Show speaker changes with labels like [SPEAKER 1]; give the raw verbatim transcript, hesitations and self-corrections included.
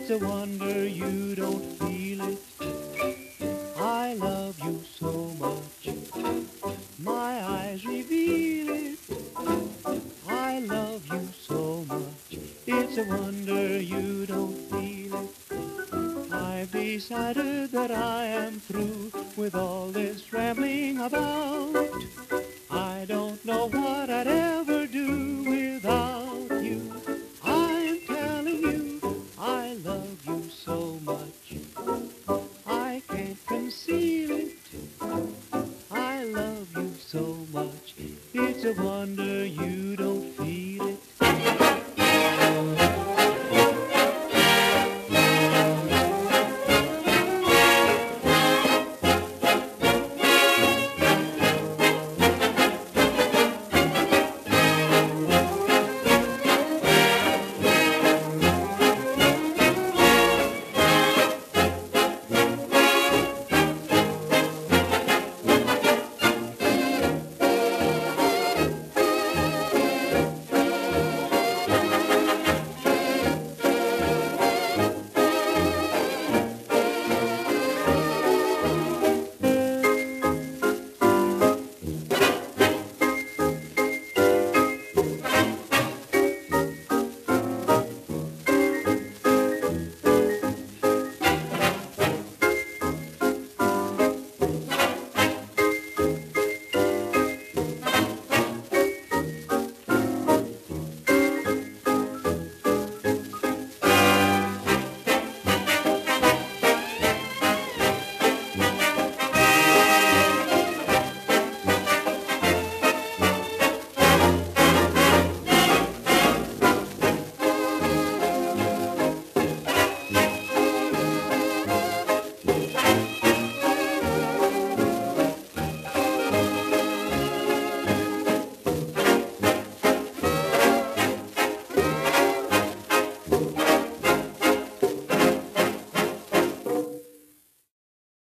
[SPEAKER 1] It's a wonder you don't feel it. I love you so much, my eyes reveal it. I love you so much, it's a wonder you don't feel it. I've decided that I am through with all this rambling about. I don't know what I'd ever do without you. I'm telling you, I love you so much, I can't conceal it. I love you so much, it's a wonder you don't feel